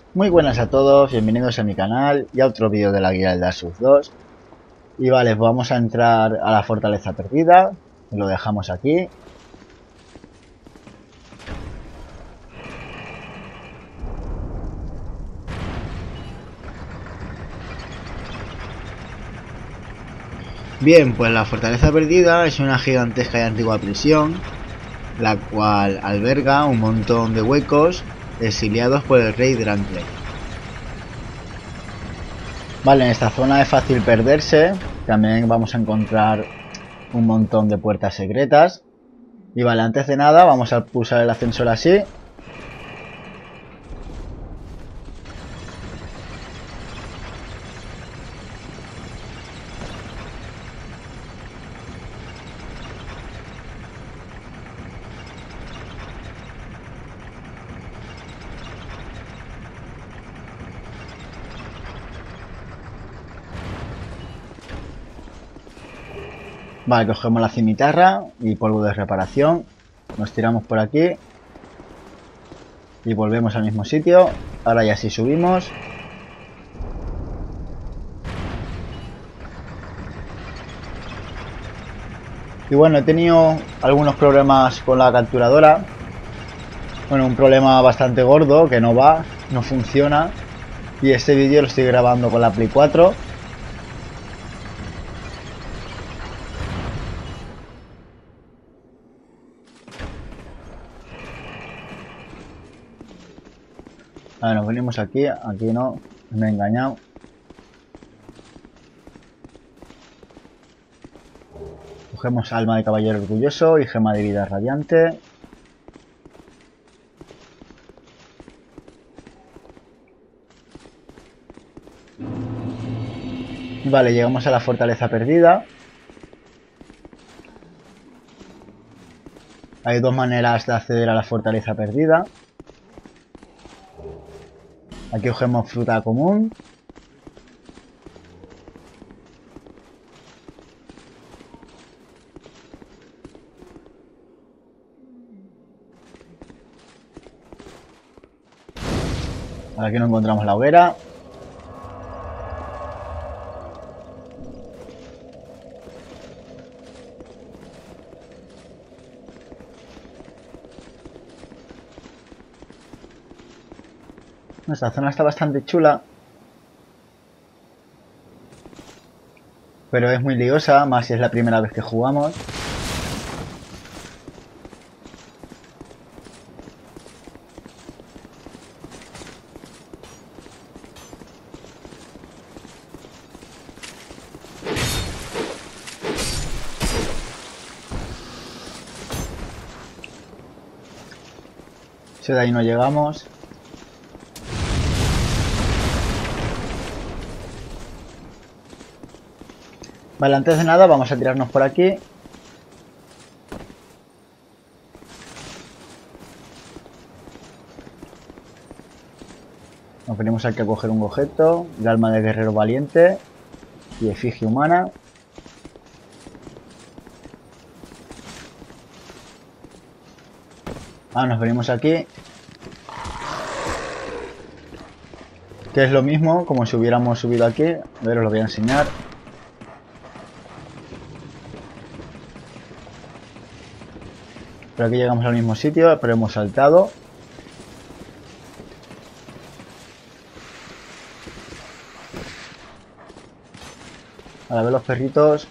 Muy buenas a todos, bienvenidos a mi canal y a otro vídeo de la guía del Dark Souls 2. Y vale, pues vamos a entrar a la fortaleza perdida, lo dejamos aquí. Bien, pues la fortaleza perdida es una gigantesca y antigua prisión, la cual alberga un montón de huecos exiliados por el rey Drankle. Vale, en esta zona es fácil perderse, también vamos a encontrar un montón de puertas secretas. Y vale, antes de nada vamos a pulsar el ascensor así. Vale, cogemos la cimitarra y polvo de reparación. Nos tiramos por aquí. Y volvemos al mismo sitio. Ahora ya sí subimos. Y bueno, he tenido algunos problemas con la capturadora. Bueno, un problema bastante gordo que no va, no funciona. Y este vídeo lo estoy grabando con la Play 4. A ver, nos venimos aquí, aquí no, me he engañado. Cogemos alma de caballero orgulloso y gema de vida radiante. Vale, llegamos a la fortaleza perdida. Hay dos maneras de acceder a la fortaleza perdida. Aquí cogemos fruta común. Aquí no encontramos la hoguera. Esta zona está bastante chula. Pero es muy liosa, más si es la primera vez que jugamos. Si de ahí no llegamos. Vale, antes de nada vamos a tirarnos por aquí. Nos venimos aquí a coger un objeto, el alma de guerrero valiente y efigie humana. Nos venimos aquí. Que es lo mismo, como si hubiéramos subido aquí. A ver, os lo voy a enseñar. Pero aquí llegamos al mismo sitio, pero hemos saltado. A ver los perritos.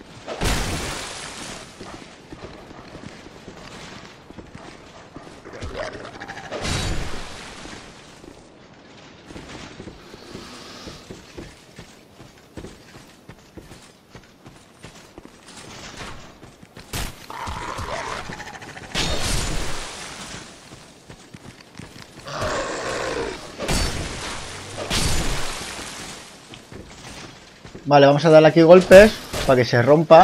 Vale, vamos a darle aquí golpes para que se rompa.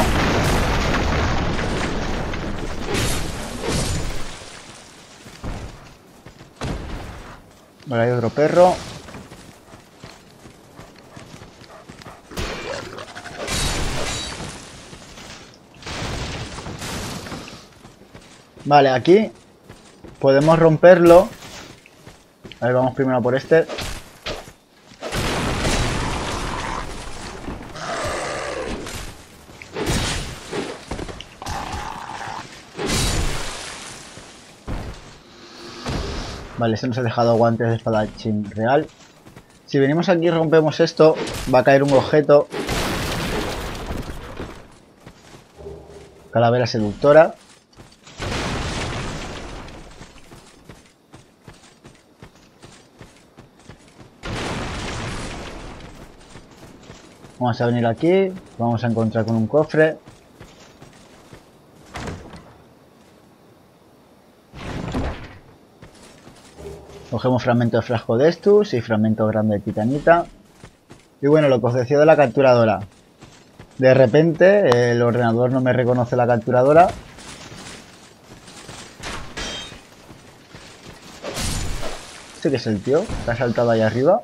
Vale, hay otro perro. Vale, aquí podemos romperlo. A ver, vamos primero por este. Vale, este nos ha dejado guantes de espadachín real. Si venimos aquí y rompemos esto, va a caer un objeto. Calavera seductora. Vamos a venir aquí. Vamos a encontrar con un cofre. Cogemos fragmento de frasco de estus y fragmento grande de titanita. Y bueno, lo que os decía de la capturadora. De repente el ordenador no me reconoce la capturadora. ¿Este qué es el tío que ha saltado ahí arriba?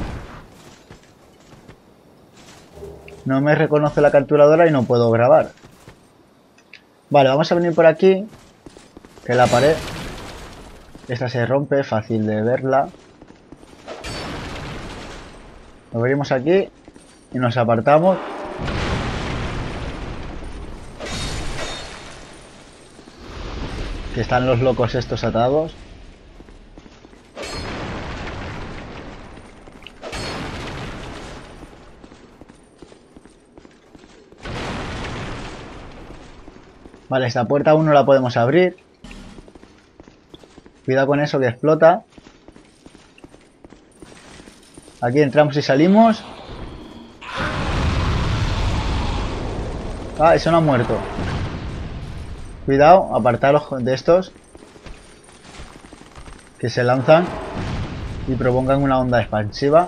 No me reconoce la capturadora y no puedo grabar. Vale, vamos a venir por aquí. Que la pared... Esta se rompe, fácil de verla. Nos venimos aquí y nos apartamos. Que están los locos estos atados. Vale, esta puerta aún no la podemos abrir. Cuidado con eso que explota. Aquí entramos y salimos. Ah, eso no ha muerto. Cuidado, apartaros de estos. Que se lanzan y provocan una onda expansiva.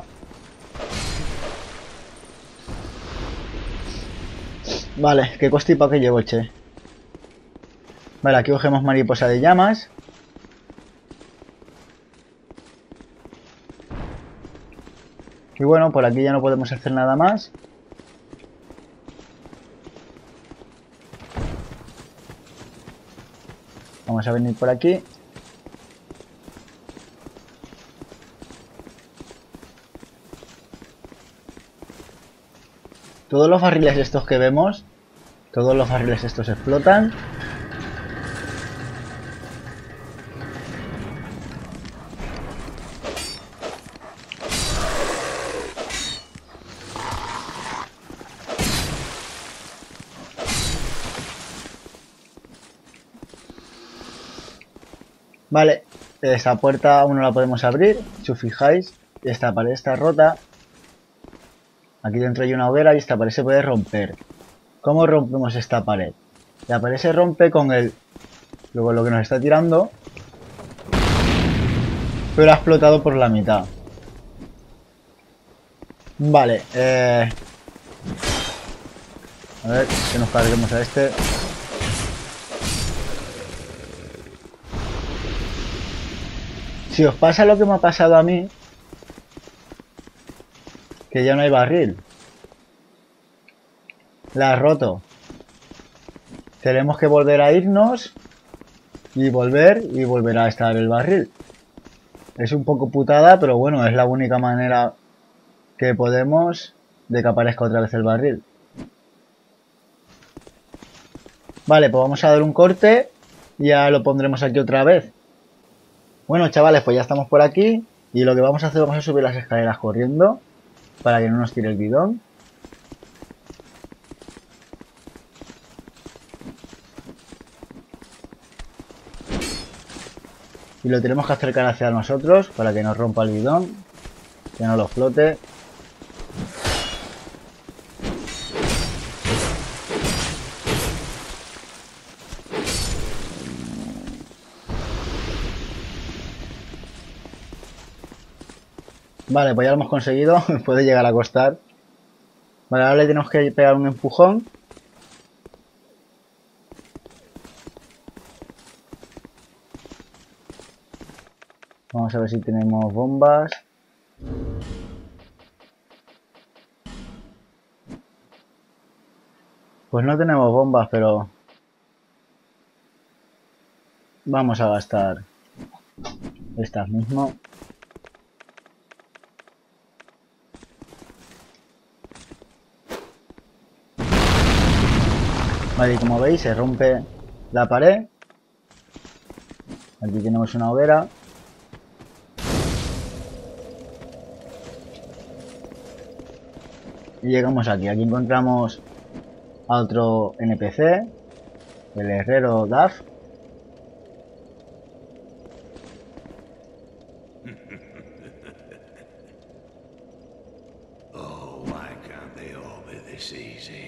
Vale, qué costipa que llevo, che. Vale, aquí cogemos mariposa de llamas. Y bueno, por aquí ya no podemos hacer nada más. Vamos a venir por aquí. Todos los barriles estos que vemos, todos los barriles estos explotan. Vale, esta puerta aún no la podemos abrir. Si os fijáis, esta pared está rota. Aquí dentro hay una hoguera y esta pared se puede romper. ¿Cómo rompemos esta pared? La pared se rompe con el... Luego lo que nos está tirando. Pero ha explotado por la mitad. Vale, a ver, que nos carguemos a este. Si os pasa lo que me ha pasado a mí, que ya no hay barril. La ha roto. Tenemos que volver a irnos y volver a estar el barril. Es un poco putada, pero bueno, es la única manera que podemos de que aparezca otra vez el barril. Vale, pues vamos a dar un corte y ya lo pondremos aquí otra vez. Bueno, chavales, pues ya estamos por aquí y lo que vamos a hacer, vamos a subir las escaleras corriendo para que no nos tire el bidón. Y lo tenemos que acercar hacia nosotros para que nos rompa el bidón, que no lo flote. Vale, pues ya lo hemos conseguido. Puede llegar a costar. Vale, ahora le tenemos que pegar un empujón. Vamos a ver si tenemos bombas. Pues no tenemos bombas, pero... Vamos a gastar estas mismo. Vale, y como veis se rompe la pared. Aquí tenemos una hoguera. Y llegamos aquí. Aquí encontramos a otro NPC, el herrero Duff. Oh, why can't they all be this easy?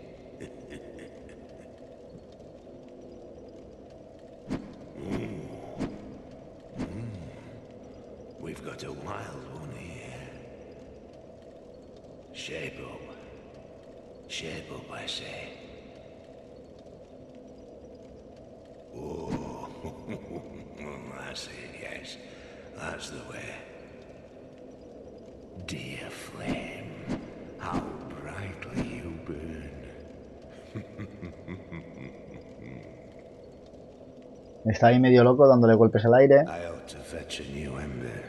We've got a wild one here. Shape up. Shape up, I say. Oh, that's it, yes. That's the way. Dear flame, how brightly you burn. Está ahí medio loco dándole golpes al aire. I ought to fetch a new ember.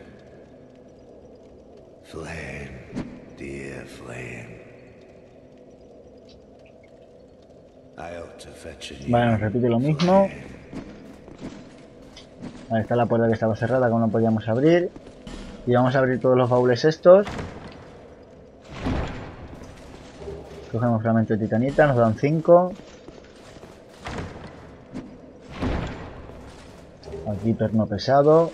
Flame, dear flame. I ought to fetch a new Vale, nos repite lo mismo. flame. Ahí está la puerta que estaba cerrada, como no podíamos abrir. Y vamos a abrir todos los baúles estos. Cogemos fragmento de titanita, nos dan 5. Aquí perno pesado.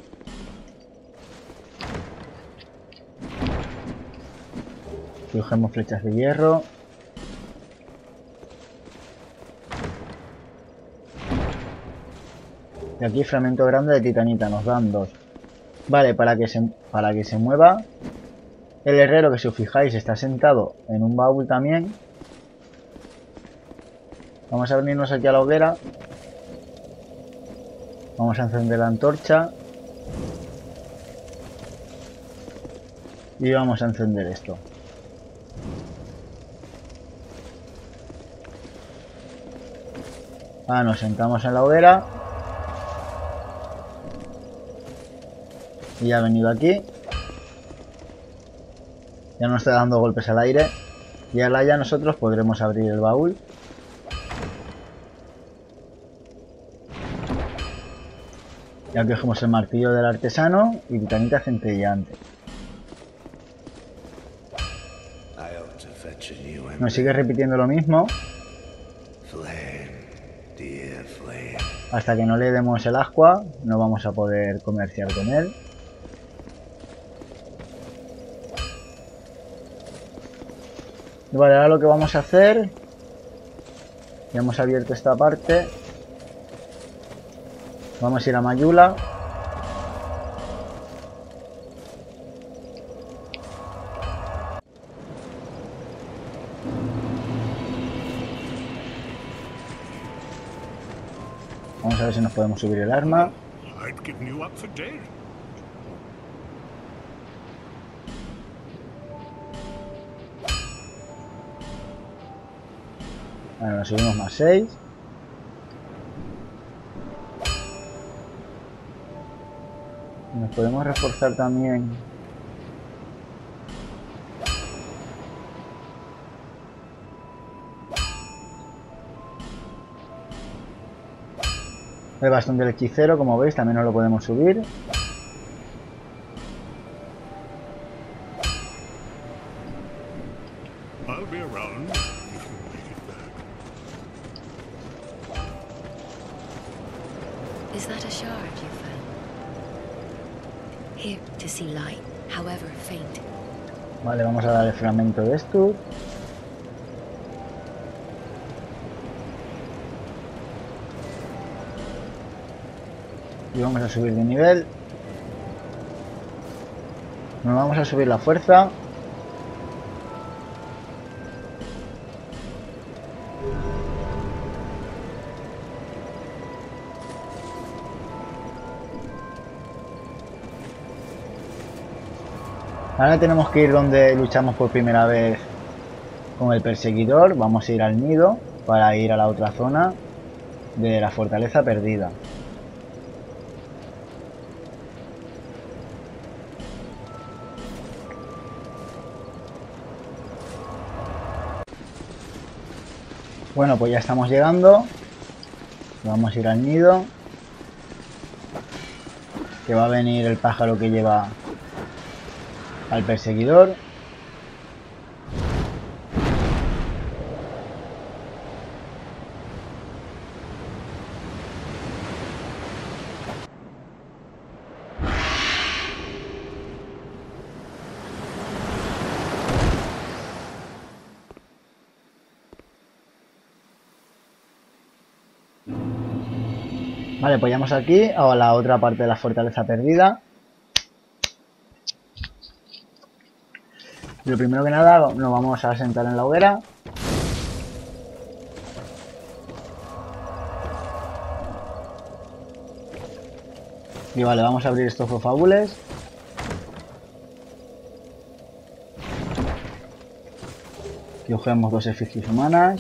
Cogemos flechas de hierro. Y aquí fragmento grande de titanita, nos dan 2. Vale, para que se mueva el herrero, que si os fijáis está sentado en un baúl también. Vamos a venirnos aquí a la hoguera. Vamos a encender la antorcha. Y vamos a encender esto. Nos sentamos en la hoguera. Y ha venido aquí. Ya nos está dando golpes al aire. Y ahora ya nosotros podremos abrir el baúl. Ya cogemos el martillo del artesano y titanita centellante. Nos sigue repitiendo lo mismo. Hasta que no le demos el ascua, no vamos a poder comerciar con él. Vale, ahora lo que vamos a hacer, ya hemos abierto esta parte, vamos a ir a Mayula. Vamos a ver si nos podemos subir el arma. Bueno, nos subimos más 6. Nos podemos reforzar también. El bastón del hechicero, como veis, también nos lo podemos subir. Is that a shard you found? Here to see light, however faint. Vale, vamos a dar el fragmento de esto. Y vamos a subir de nivel. Nos vamos a subir la fuerza. Ahora tenemos que ir donde luchamos por primera vez con el perseguidor. Vamos a ir al nido para ir a la otra zona de la fortaleza perdida. Bueno, pues ya estamos llegando. Vamos a ir al nido. Que va a venir el pájaro que lleva al perseguidor. Vale, pues vamos aquí a la otra parte de la fortaleza perdida. Y lo primero que nada nos vamos a sentar en la hoguera. Y vale, vamos a abrir estos fabules. Y cogemos 2 efigies humanas.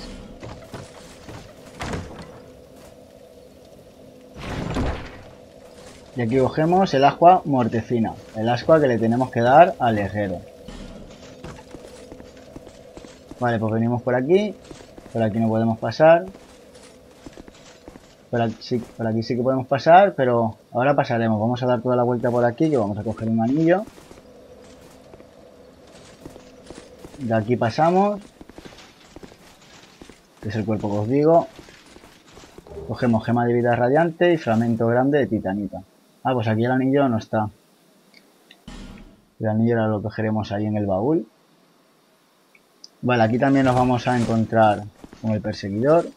Y aquí cogemos el ascua mortecina, el ascua que le tenemos que dar al herrero. Vale, pues venimos por aquí no podemos pasar. Por aquí sí que podemos pasar, pero ahora pasaremos. Vamos a dar toda la vuelta por aquí, que vamos a coger un anillo. De aquí pasamos, que es el cuerpo que os digo. Cogemos gema de vida radiante y fragmento grande de titanita. Ah, pues aquí el anillo no está. El anillo ahora lo cogeremos ahí en el baúl. Vale, aquí también nos vamos a encontrar con el perseguidor.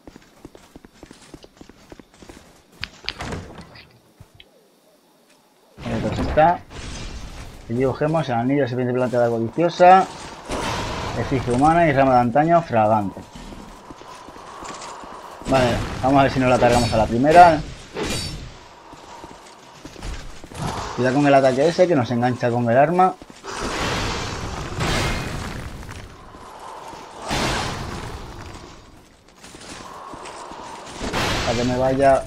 Vale, pues está. Aquí cogemos el anillo de serpiente planta de agua viciosa, efigie humana y rama de antaño fragante. Vale, vamos a ver si nos la cargamos a la primera. Cuidado con el ataque ese que nos engancha con el arma. Para que me vaya.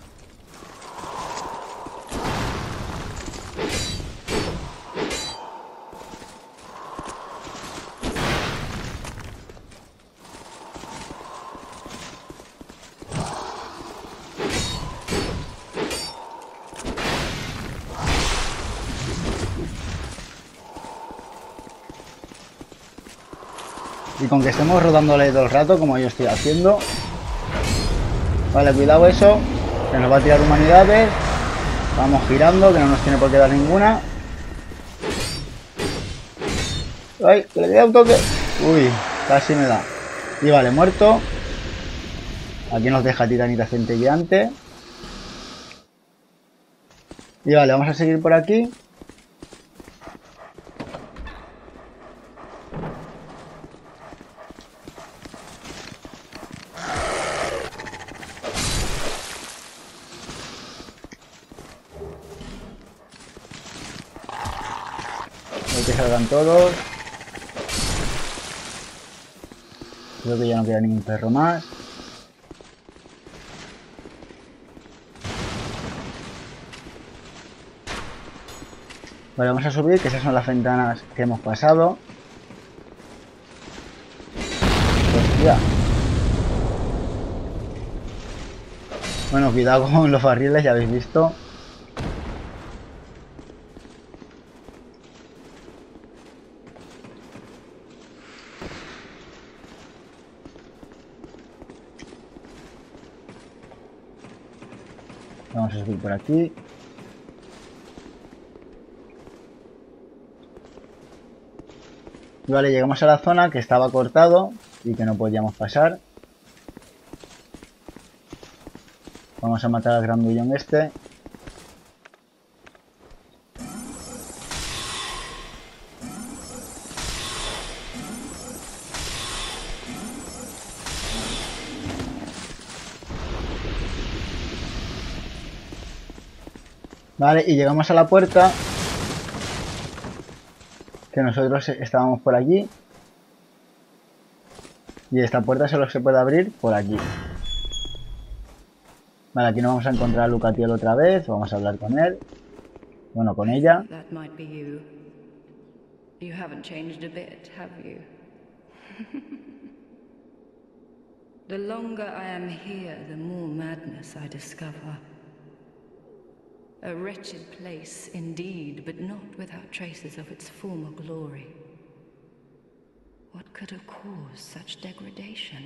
Y con que estemos rodándole todo el rato, como yo estoy haciendo. Vale, cuidado eso, que nos va a tirar humanidades. Vamos girando, que no nos tiene por qué dar ninguna. ¡Ay! Que le queda un toque. Uy, casi me da. Y vale, muerto. Aquí nos deja titanita centelleante. Y vale, vamos a seguir por aquí. Hay que salgan todos. Creo que ya no queda ningún perro más. Vale, vamos a subir, que esas son las ventanas que hemos pasado. Hostia. Bueno, cuidado con los barriles, ya habéis visto. Vamos a subir por aquí. Vale, llegamos a la zona que estaba cortado y que no podíamos pasar. Vamos a matar al grandullón este. Vale, y llegamos a la puerta. Que nosotros estábamos por aquí. Y esta puerta solo se puede abrir por aquí. Vale, aquí nos vamos a encontrar a Lucatiel otra vez. Vamos a hablar con él. Bueno, con ella. That might be you. You haven't changed a bit, have you? The longer I am here, the more madness I discover. A wretched place indeed, but not without traces of its former glory. What could have caused such degradation?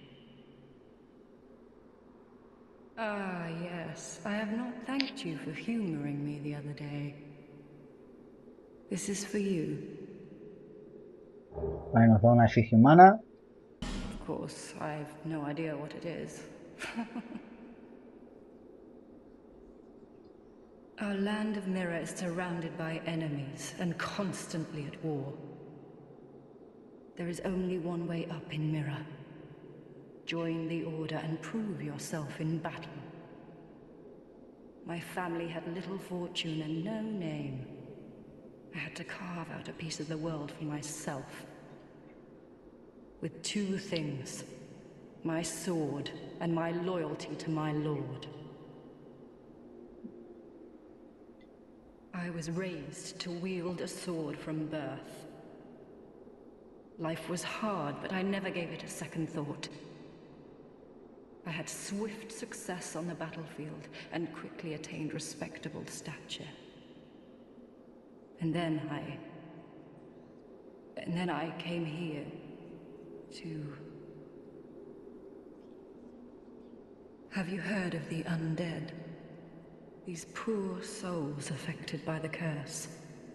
Ah, yes. I have not thanked you for humoring me the other day. This is for you. Vale, nos da una efigie humana. Of course, I've no idea what it is. Our land of Mirror is surrounded by enemies and constantly at war. There is only one way up in Mirror. Join the Order and prove yourself in battle. My family had little fortune and no name. I had to carve out a piece of the world for myself. With two things, my sword and my loyalty to my lord. I was raised to wield a sword from birth. Life was hard, but I never gave it a second thought. I had swift success on the battlefield and quickly attained respectable stature. And then I came here to... Have you heard of the undead? These poor souls affected by the curse.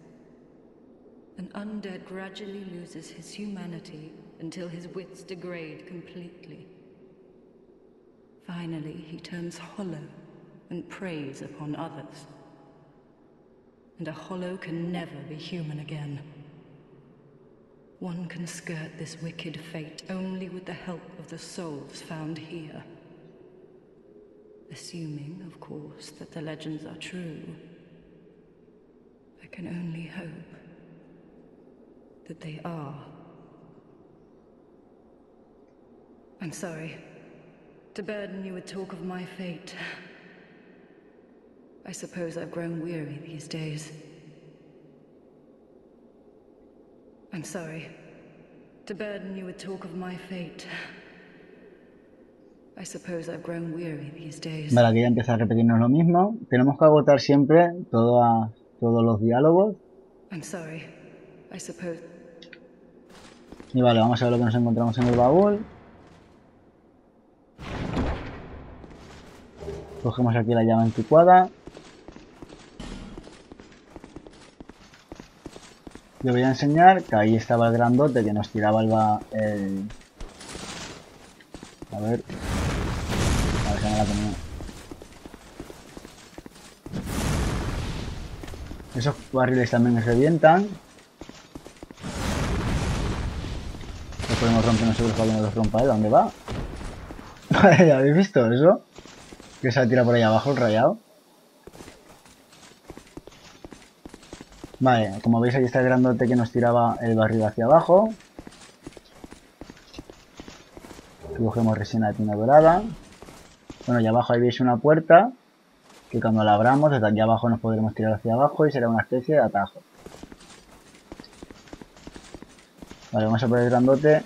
An undead gradually loses his humanity until his wits degrade completely. Finally, he turns hollow and preys upon others. And a hollow can never be human again. One can skirt this wicked fate only with the help of the souls found here. Assuming, of course, that the legends are true. I can only hope that they are. I'm sorry to burden you with talk of my fate. I suppose I've grown weary these days. I'm sorry to burden you with talk of my fate. I suppose I've grown weary these days. Vale, aquí ya empieza a repetirnos lo mismo. Tenemos que agotar siempre todos los diálogos. I'm sorry. I suppose... Y vale, vamos a ver lo que nos encontramos en el baúl. Cogemos aquí la llama anticuada. Yo voy a enseñar que ahí estaba el grandote que nos tiraba el... A ver si no la tenía. Esos barriles también nos revientan. Los podemos romper nosotros para que no los rompa, ¿eh? ¿Dónde va? ¿Habéis visto eso? Que se tira por ahí abajo el rayado. Vale, como veis aquí está el grandote que nos tiraba el barril hacia abajo. Aquí cogemos resina tina dorada. Bueno, y abajo ahí veis una puerta que cuando la abramos desde aquí abajo nos podremos tirar hacia abajo y será una especie de atajo. Vale, vamos a por el grandote.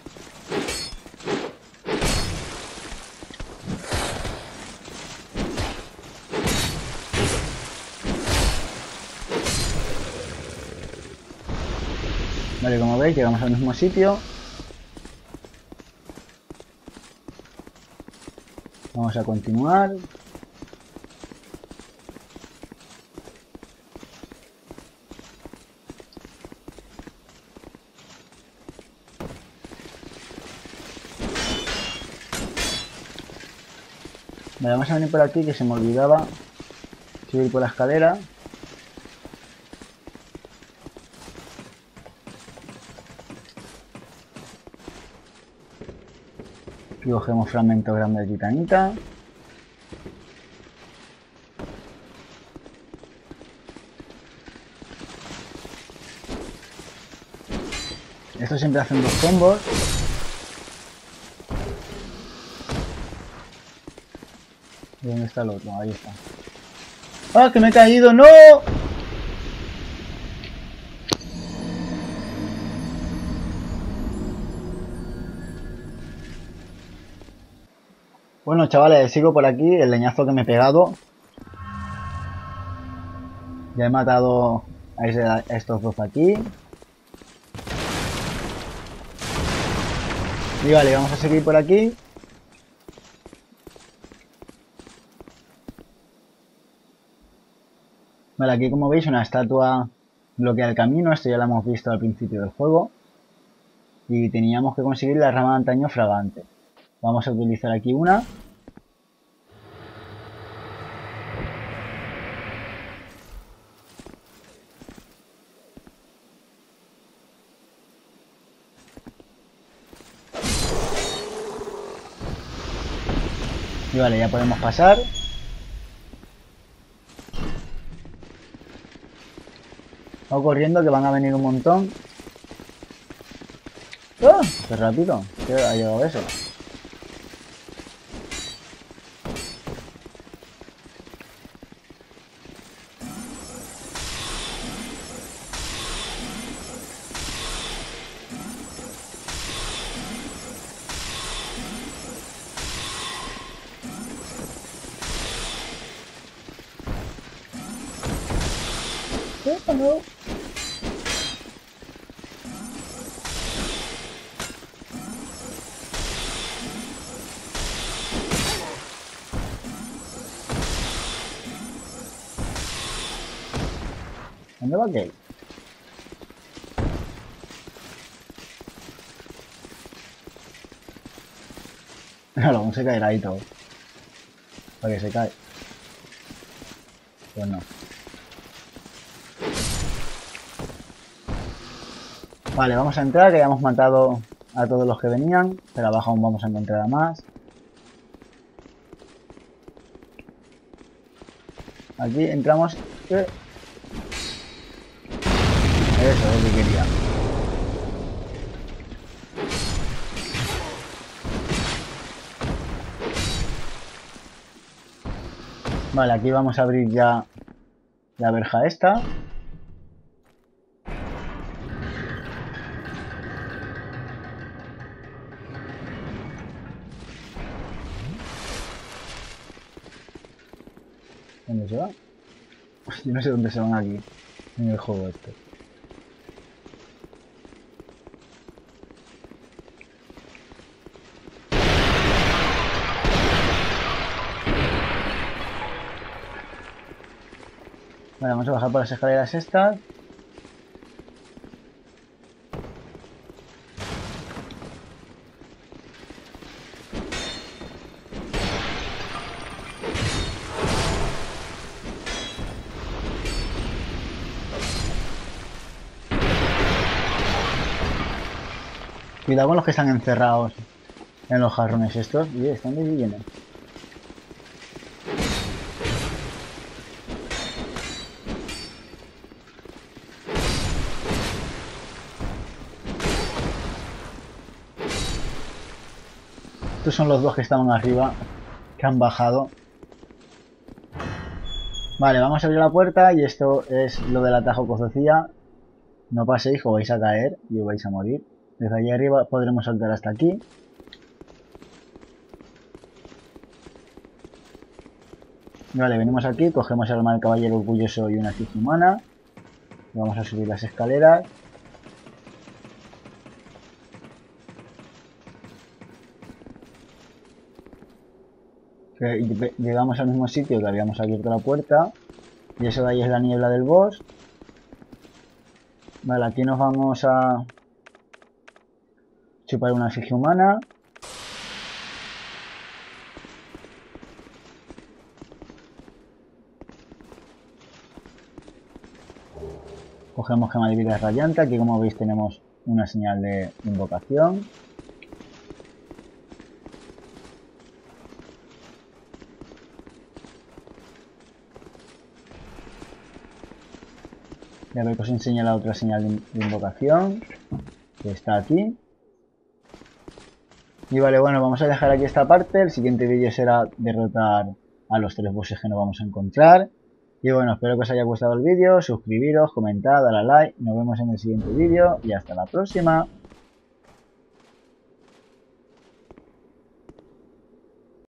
Vale, como veis llegamos al mismo sitio. Vamos a continuar. Vale, vamos a venir por aquí que se me olvidaba subir por la escalera. Aquí cogemos fragmentos grandes de titanita. Esto siempre hacen dos combos. ¿Y dónde está el otro? Ahí está. ¡Ah, que me he caído! ¡No! Bueno, chavales, sigo por aquí, el leñazo que me he pegado. Ya he matado a estos dos aquí. Y vale, vamos a seguir por aquí. Vale, aquí como veis una estatua bloquea el camino, esto ya lo hemos visto al principio del juego. Y teníamos que conseguir la rama de antaño fragante. Vamos a utilizar aquí una. Vale, ya podemos pasar. Vamos corriendo que van a venir un montón. ¡Oh! ¡Qué rápido! ¿Qué ha llegado eso? ¿Qué pasó? ¿Dónde va Kate? Claro, aún se caerá ahí todo. Para que se cae. Pues no. Vale, vamos a entrar, que ya hemos matado a todos los que venían. Pero abajo aún vamos a encontrar a más. Aquí entramos. Eso es lo que quería. Vale, aquí vamos a abrir ya la verja esta. ¿Dónde se va? Yo no sé dónde se van aquí en el juego este. Vale, vamos a bajar por las escaleras estas. Cuidado con los que están encerrados en los jarrones estos. Y están de llenos. Estos son los dos que estaban arriba, que han bajado. Vale, vamos a abrir la puerta y esto es lo del atajo que os decía. No paséis o vais a caer y os vais a morir. Desde allí arriba podremos saltar hasta aquí. Vale, venimos aquí, cogemos el arma del caballero orgulloso y una efigie humana. Vamos a subir las escaleras. Llegamos al mismo sitio que habíamos abierto la puerta. Y eso de ahí es la niebla del boss. Vale, aquí nos vamos a chupar una efigie humana. Cogemos gema de vida radiante. Aquí, como veis, tenemos una señal de invocación. Y a ver que os enseña la otra señal de invocación, que está aquí. Y vale, bueno, vamos a dejar aquí esta parte. El siguiente vídeo será derrotar a los 3 bosses que nos vamos a encontrar. Y bueno, espero que os haya gustado el vídeo. Suscribiros, comentad, dale a like. Nos vemos en el siguiente vídeo y hasta la próxima.